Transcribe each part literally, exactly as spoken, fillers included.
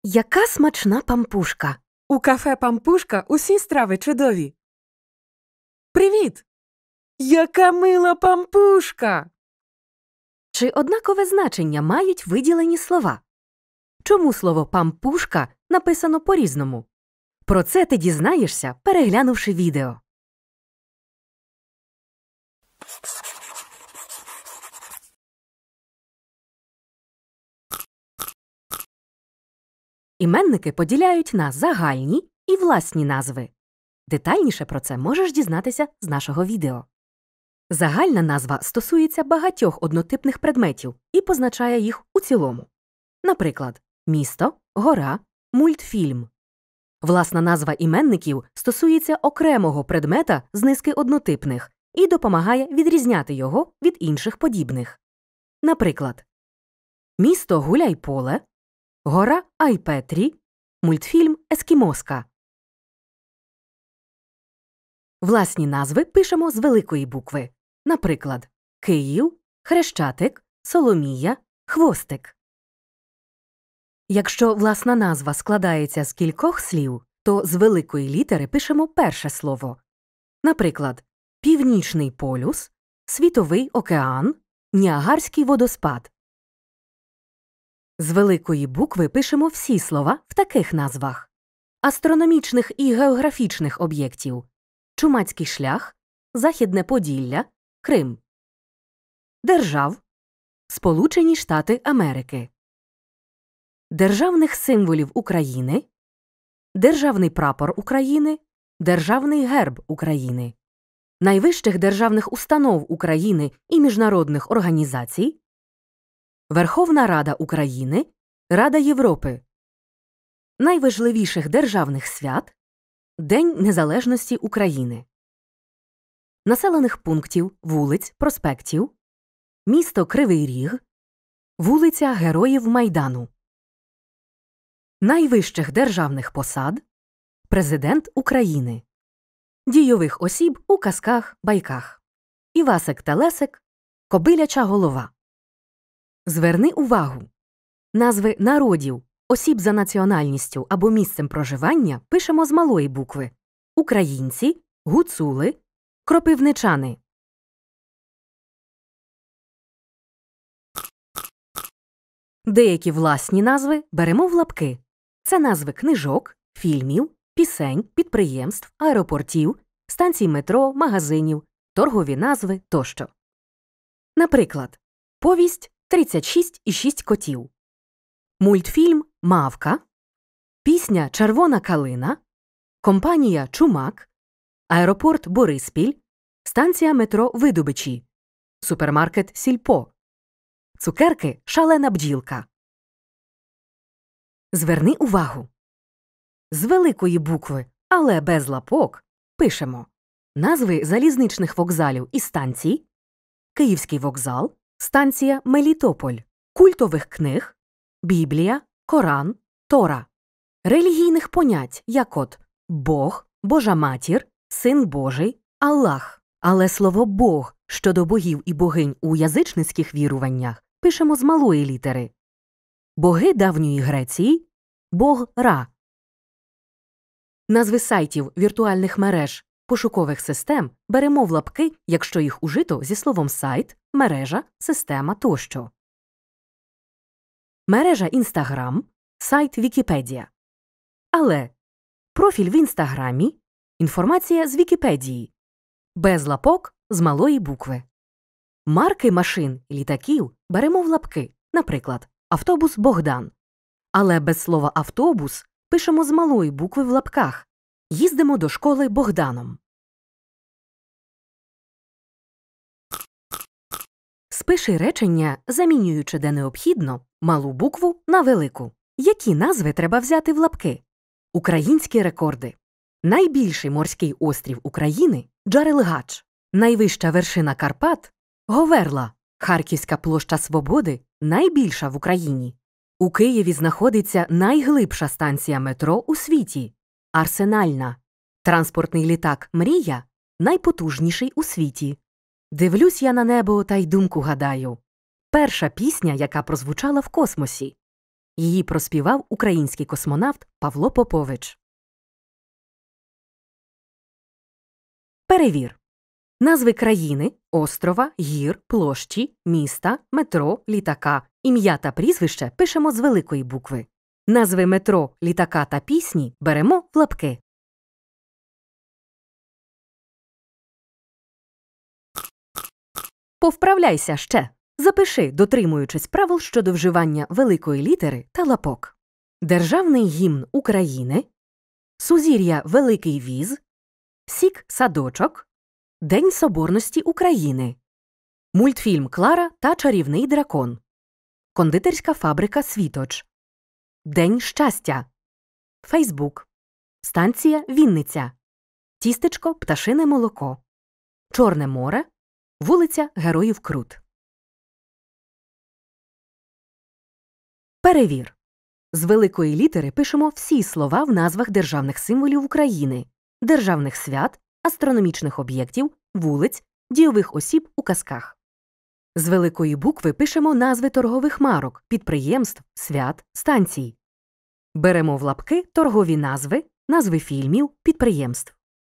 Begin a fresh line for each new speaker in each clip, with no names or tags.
Яка смачна пампушка!
У кафе «Пампушка» усі страви чудові. Привіт! Яка мила пампушка!
Чи однакове значення мають виділені слова? Чому слово «пампушка» написано по-різному? Про це ти дізнаєшся, переглянувши відео. Іменники поділяють на загальні і власні назви. Детальніше про це можеш дізнатися з нашого відео. Загальна назва стосується багатьох однотипних предметів і позначає їх у цілому. Наприклад, місто, гора, мультфільм. Власна назва іменників стосується окремого предмета з низки однотипних і допомагає відрізняти його від інших подібних. Наприклад, місто Гуляйполе, гора Айпетрі, мультфільм Ескімоска. Власні назви пишемо з великої букви. Наприклад, Київ, Хрещатик, Соломія, Хвостик. Якщо власна назва складається з кількох слів, то з великої літери пишемо перше слово. Наприклад, Північний полюс, Світовий океан, Ніагарський водоспад. З великої букви пишемо всі слова в таких назвах: астрономічних і географічних об'єктів, Чумацький шлях, Західне Поділля, Крим. Держав, Сполучені Штати Америки. Державних символів України, Державний прапор України, Державний герб України. Найвищих державних установ України і міжнародних організацій, Верховна Рада України, Рада Європи. Найважливіших державних свят, День Незалежності України. Населених пунктів, вулиць, проспектів, місто Кривий Ріг, вулиця Героїв Майдану. Найвищих державних посад, Президент України. Дійових осіб у казках, байках. Івасик та Лесик, Кобиляча голова. Зверни увагу! Назви народів, осіб за національністю або місцем проживання пишемо з малої букви. Українці, гуцули, кропивничани. Деякі власні назви беремо в лапки. Це назви книжок, фільмів, пісень, підприємств, аеропортів, станцій метро, магазинів, торгові назви тощо. Наприклад, повість «тридцять шість і шість котів», мультфільм «Мавка», пісня «Червона калина», компанія «Чумак», аеропорт «Бориспіль», станція метро «Видобичі», супермаркет «Сільпо», цукерки «Шалена бджілка». Зверни увагу! З великої букви, але без лапок, пишемо назви залізничних вокзалів і станцій, Київський вокзал, станція Мелітополь, культових книг, Біблія, Коран, Тора, релігійних понять, як от Бог, Божа Матір, Син Божий, Аллах. Але слово «Бог» щодо богів і богинь у язичницьких віруваннях пишемо з малої літери. Боги давньої Греції – Бог Ра. Назви сайтів, віртуальних мереж, пошукових систем беремо в лапки, якщо їх ужито зі словом «сайт», «мережа», «система» тощо. Мережа Інстаграм, сайт Вікіпедія. Але профіль в Інстаграмі, інформація з Вікіпедії. Без лапок, з малої букви. Марки машин, літаків беремо в лапки, наприклад, автобус Богдан. Але без слова «автобус» пишемо з малої букви в лапках. Їздимо до школи Богданом. Спиши речення, замінюючи де необхідно малу букву на велику. Які назви треба взяти в лапки? Українські рекорди. Найбільший морський острів України – Джарелгач. Найвища вершина Карпат – Говерла. Харківська площа Свободи – найбільша в Україні. У Києві знаходиться найглибша станція метро у світі – Арсенальна. Транспортний літак «Мрія» – найпотужніший у світі. Дивлюсь я на небо та й думку гадаю. Перша пісня, яка прозвучала в космосі. Її проспівав український космонавт Павло Попович. Перевір. Назви країни, острова, гір, площі, міста, метро, літака, ім'я та прізвище пишемо з великої букви. Назви метро, літака та пісні беремо в лапки. Повправляйся ще. Запиши, дотримуючись правил щодо вживання великої літери та лапок. Державний гімн України, сузір'я Великий Віз, сік-садочок, День Соборності України, мультфільм «Клара та чарівний дракон», кондитерська фабрика «Світоч», День щастя, Фейсбук, станція Вінниця, тістечко Пташине молоко, Чорне море, вулиця Героїв Крут. Перевір. З великої літери пишемо всі слова в назвах державних символів України, державних свят, астрономічних об'єктів, вулиць, дійових осіб у казках. З великої букви пишемо назви торгових марок, підприємств, свят, станцій. Беремо в лапки торгові назви, назви фільмів, підприємств.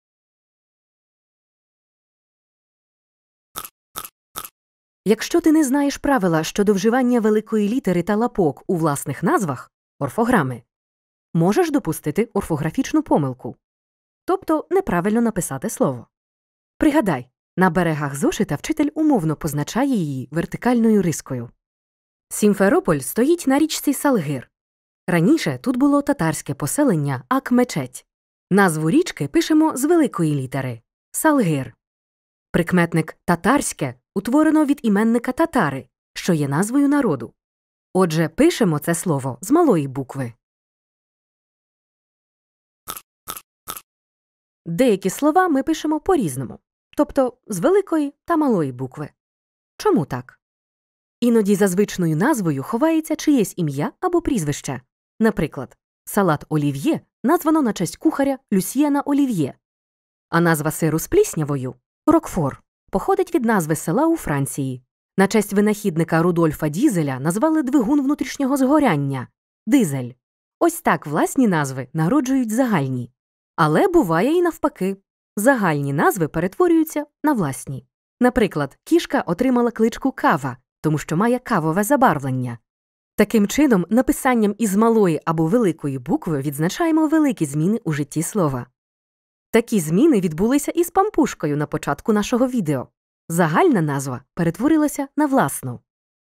Якщо ти не знаєш правила щодо вживання великої літери та лапок у власних назвах, орфограми, можеш допустити орфографічну помилку, тобто неправильно написати слово. Пригадай, на берегах зошита вчитель умовно позначає її вертикальною рискою. Сімферополь стоїть на річці Салгир. Раніше тут було татарське поселення Ак-Мечеть. Назву річки пишемо з великої літери – Салгир. Прикметник «татарське» утворено від іменника татари, що є назвою народу. Отже, пишемо це слово з малої букви. Деякі слова ми пишемо по-різному, тобто з великої та малої букви. Чому так? Іноді за звичною назвою ховається чиєсь ім'я або прізвище. Наприклад, салат олів'є названо на честь кухаря Люсьєна Олів'є, а назва сиру з пліснявою – Рокфор походить від назви села у Франції. На честь винахідника Рудольфа Дізеля назвали двигун внутрішнього згоряння – дизель. Ось так власні назви народжують загальні. Але буває і навпаки. Загальні назви перетворюються на власні. Наприклад, кішка отримала кличку Кава, тому що має кавове забарвлення. Таким чином, написанням із малої або великої букви відзначаємо великі зміни у житті слова. Такі зміни відбулися і з пампушкою на початку нашого відео. Загальна назва перетворилася на власну.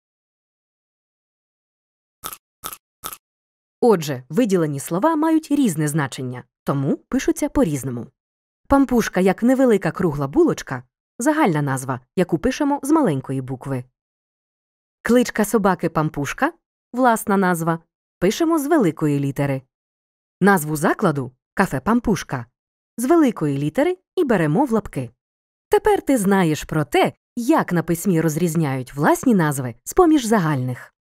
Отже, виділені слова мають різне значення, тому пишуться по-різному. Пампушка як невелика кругла булочка – загальна назва, яку пишемо з маленької букви. Кличка собаки Пампушка – власна назва, пишемо з великої літери. Назву закладу – кафе Пампушка – з великої літери і беремо в лапки. Тепер ти знаєш про те, як на письмі розрізняють власні назви з-поміж загальних.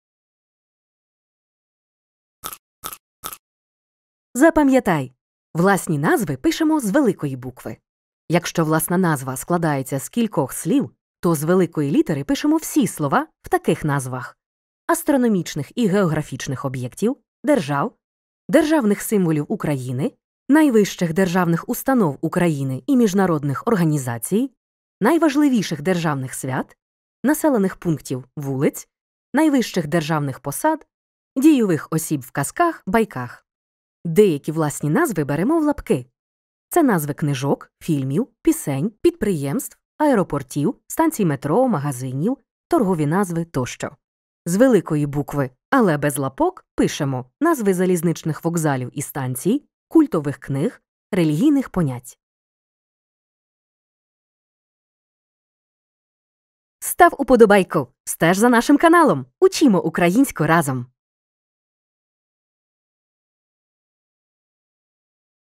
Запам'ятай, власні назви пишемо з великої букви. Якщо власна назва складається з кількох слів, то з великої літери пишемо всі слова в таких назвах: астрономічних і географічних об'єктів, держав, державних символів України, найвищих державних установ України і міжнародних організацій, найважливіших державних свят, населених пунктів вулиць, найвищих державних посад, дійових осіб в казках, байках. Деякі власні назви беремо в лапки. Це назви книжок, фільмів, пісень, підприємств, аеропортів, станцій метро, магазинів, торгові назви тощо. З великої букви, але без лапок, пишемо назви залізничних вокзалів і станцій, культових книг, релігійних понять. Став уподобайку, стеж за нашим каналом, учімо українську разом!